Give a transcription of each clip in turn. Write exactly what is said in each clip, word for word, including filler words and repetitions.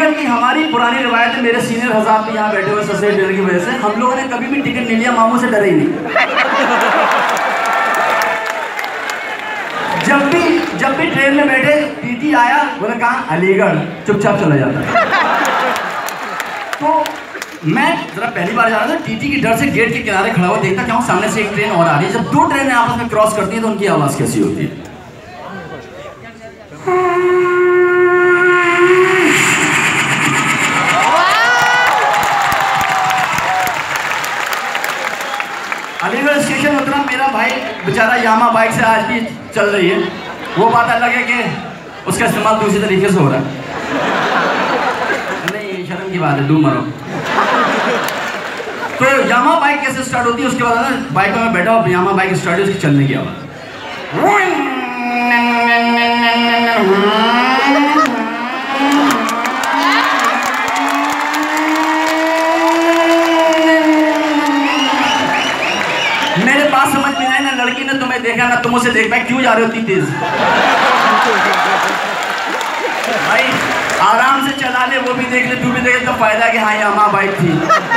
Ticket की हमारी पुरानी रिवायत है, मेरे सीनियर हज़ार भी यहाँ बैठे हुए सस्ते डर की वजह से हम लोगों ने कभी भी टिकट नहीं लिया, मामू से डरे ही नहीं। जब भी जब भी ट्रेन में बैठे टीटी आया, बोले कहाँ, अलीगढ़, चुपचाप चला जाता। तो मैं जरा पहली बार जा रहा था, टीटी की डर से गेट के किनारे खड़ा हुआ देखता क्या हूँ सामने से एक ट्रेन और आ रही है। जब दो ट्रेनें आपस में क्रॉस करती हैं तो उनकी आवाज कैसी होती है? अलीगढ़ स्टेशन उतरा, मेरा भाई बेचारा यामा बाइक से आज भी चल रही है, वो बात अलग है कि उसका इस्तेमाल दूसरी तरीके से हो रहा है। नहीं, शर्म की बात है, डू मरो। तो यामा बाइक कैसे स्टार्ट होती है उसके बाद ना, बाइक में मैं बैठा हूँ, यामा बाइक स्टार्ट है, उसकी चलने की आवाज़। मेरे पास समझ में आया ना, लड़की ने तुम्हें देखा ना, तुम उसे देख पाए, क्यों जा रहे हो इतनी तेज? भाई आराम से चला ले, वो भी देख ले, तू भी देख ले, तो फायदा कि हाँ यामा बाइक थी।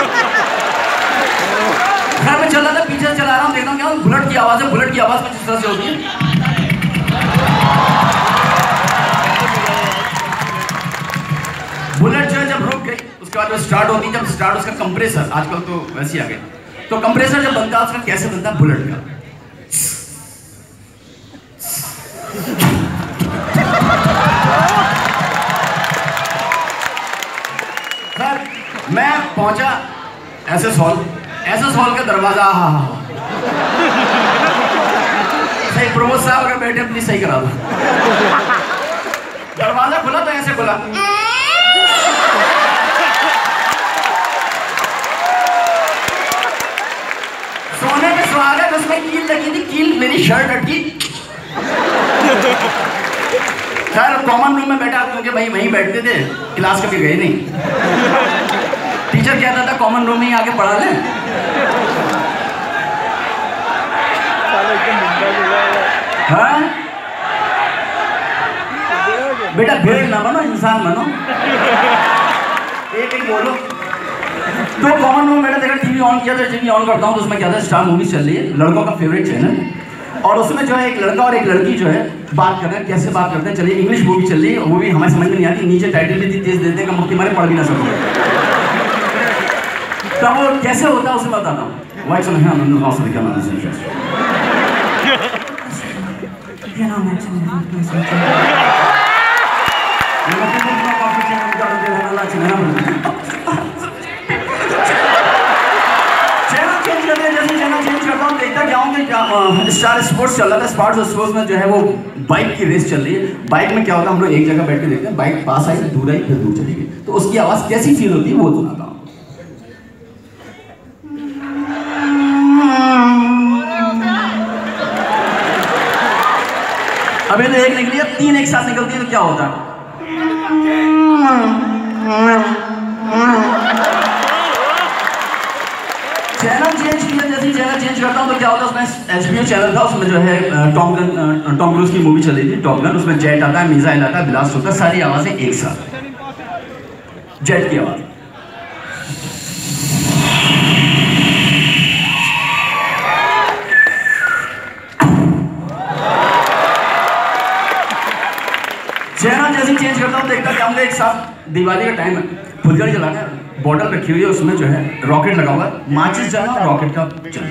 घर में चल रहा था, पीछे से चला रहा हूँ, देखता हूँ क्या बुलेट की आवाज़ है। बुलेट की आवाज़ कुछ इस तरह से होती है। बुलेट जो है जब रुक गई उसके बाद वो स्टार्ट होती है। जब स्टार्ट उसका कंप्रेसर, आजकल तो वैसे ही आ गए, तो कंप्रेसर जब बनता है उसका कैसे बनता है? बुलेट का। सर मैं पहुंचा एसएस हॉल, एसएस हॉल का दरवाजा, हाँ हाँ सही, प्रमोद साहब अगर बैठे प्लीज सही करा दो। दरवाजा खुला तो ऐसे खुला, सोने में स्वागत, उसमें कील लगी थी, कील मेरी शर्ट अटकी। सर कॉमन रूम में बैठा, क्योंकि भाई वहीं बैठते थे, क्लास कभी गए नहीं। टीचर कहता था कॉमन रूम में ही आके पढ़ा ले। हाँ बेटा, भेड़ ना बनो, इंसान बनो, एक एक बोलो। तो कॉमन रूम में बैठा, देखा टीवी ऑन किया, तो टीवी ऑन करता हूँ तो उसमें क्या था, स्टार मूवी चल रही है, लड़कों का फेवरेट चैनल, और उसमें जो है एक लड़का और एक लड़की जो है बात कर रहे हैं। कैसे बात करते हैं? चलिए, इंग्लिश मूवी चल रही है, वो भी हमें समझ में नहीं आती, नीचे टाइटल भी तेज देते हैं कि मुक्ति मारे पढ़ भी ना सको। तब वो कैसे होता है उसमें बताता हूँ। वाइट सुन है आनंद हाउस में क्या नाम है? क्या नाम है? देखता क्या हूँ कि स्टार स्पोर्ट्स चल रहा था, स्पोर्ट्स स्पोर्ट्स में जो है वो बाइक की रेस चल रही है। बाइक में क्या होता है, हम लोग एक जगह बैठ के देखते हैं, बाइक पास आई, दूर आई, फिर दूर चली गई, तो उसकी आवाज़ कैसी फील होती है वो सुनाता हूँ। अभी तो एक निकली है, तीन एक साथ निकलती है तो क्या होता है? चैनल चेंज किया, जैसे चैनल चेंज करता हूँ तो क्या होता है, उसमें एचबीओ चैनल था, उसमें जो है टॉम गन टॉम क्रूज की मूवी चली थी, टॉप गन। उसमें जेट आता है, मिसाइल आता है, ब्लास्ट होता है, सारी आवाज़ें एक साथ। जेट की आवाज़, चैनल जैसे चेंज करता हूँ, देखता क्या हमने एक साथ, दिवाली का टाइम है, फुलझड़ी जलाना है, बॉटल रखी हुई है, उसमें जो है रॉकेट लगा हुआ है, माचिस जाना और रॉकेट का चलना।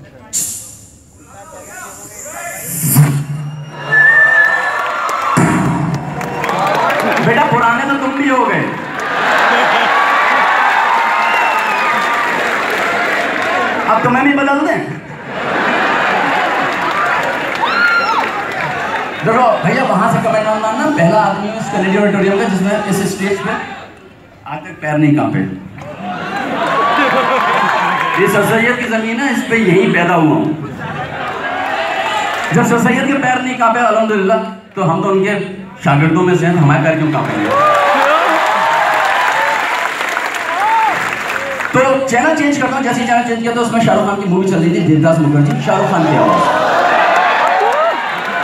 बेटा पुराने तो तुम भी हो गए, अब तुम्हें भी बदल दें। देखो भैया, वहां से कमेंट मानना, पहला आदमी इस कैनेडियन ऑडिटोरियम का जिसने इस स्टेज पे आज तक पैर नहीं कांपे। ये सर सैयद की जमीन है, इस पे यहीं पैदा हुआ हूं। जब सर सैयद के पैर नहीं कांपे अल्हम्दुलिल्लाह, तो हम तो उनके शागिर्दों में से हैं, हमारे पैर क्यों कांपेंगे? तो चैनल चेंज करता हूँ, जैसे चैनल चेंज किया तो उसमें शाहरुख खान की मूवी चल रही थी, देवदास मुखर्जी, शाहरुख खान की आवाज,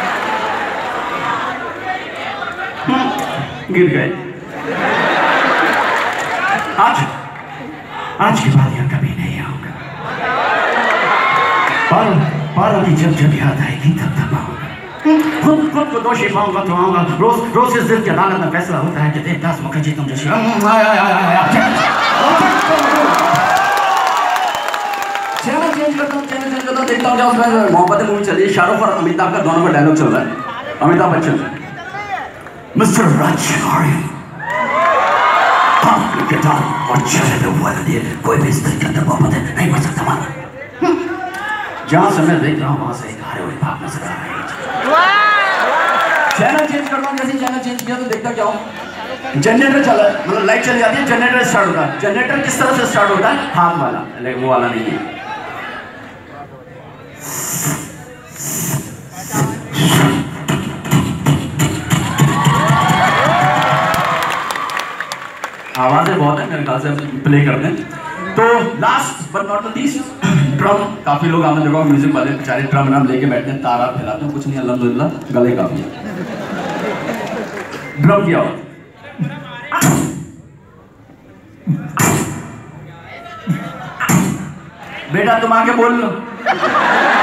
गिर गए। आज आज के बाद यहाँ कभी नहीं आऊंगा। पारो पारो की जब जब याद आएगी तब तब आऊंगा। खुद खुद को दोषी पाऊंगा तो आऊंगा। रोज रोज इस दिल की अदालत में फैसला होता है कि देवदास मुखर्जी तुम जैसी। चैनल चेंज करता हूँ चैनल चेंज करता हूँ देखता हूँ क्या उसमें मोहब्बत मूवी चल रही है। शाहरुख और अमिताभ का दोनों का डायलॉग चल रहा है। अमिताभ बच्चन मिस्टर राज और चले पे हुआ दिए कोई भी इस तरह के अंदर मोहब्बत नहीं कर सकता माना। जहाँ से मैं देख रहा हूँ वहाँ से एक हारे हुए भाग नजर आ रहे हैं। चैनल चेंज करता हूँ जैसे चैनल चेंज किया तो देखता क्या हूँ जनरेटर चला है मतलब लाइट चली जाती है जनरेटर स्टार्ट होता है। जनरेटर किस तरह से स्टार्ट होता है हाथ वाला लेकिन वो वाला नहीं है। आवाजें बहुत है मेरे ख्याल से प्ले करते हैं। तो last but not the least drum. काफी लोग आपने देखा म्यूजिक वाले बेचारे ड्रम नाम लेके बैठते हैं तारा फैलाते हैं कुछ नहीं अल्हम्दुलिल्लाह गले काफी है। ड्रम की आवाज बेटा तुम आके बोल लो।